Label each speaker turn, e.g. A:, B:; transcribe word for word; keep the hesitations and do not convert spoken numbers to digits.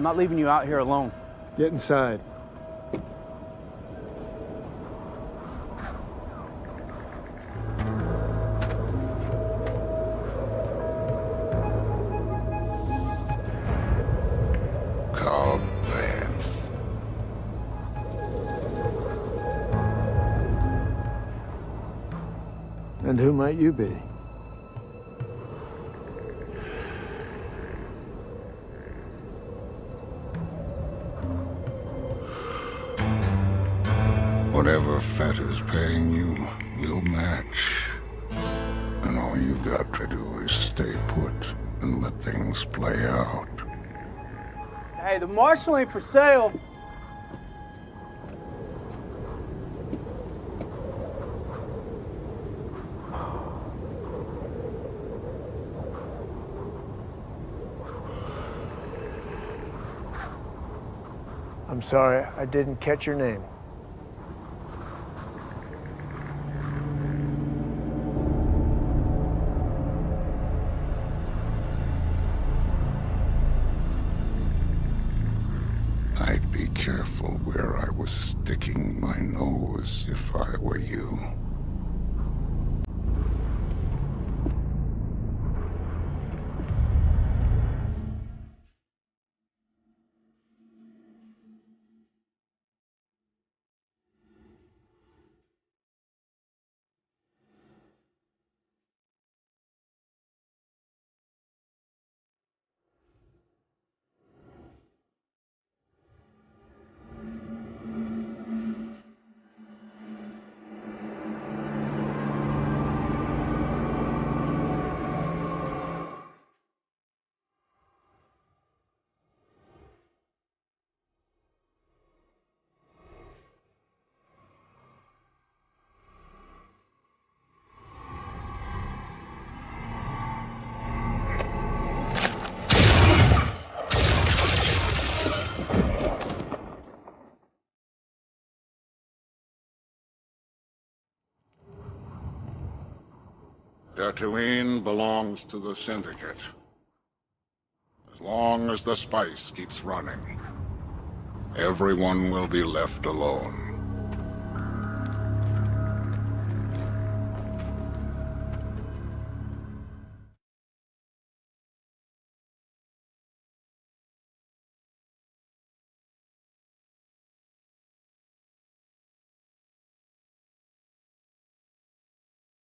A: I'm not leaving you out here alone.
B: Get inside.
C: Cad Vanth.
B: And who might you be?
C: Whatever Fett is paying you, we'll match. And all you got to do is stay put and let things play out.
A: Hey, the Marshal ain't for sale.
B: I'm sorry, I didn't catch your name.
C: I'd be careful where I was sticking my nose if I were you. Tatooine belongs to the Syndicate. As long as the spice keeps running, everyone will be left alone.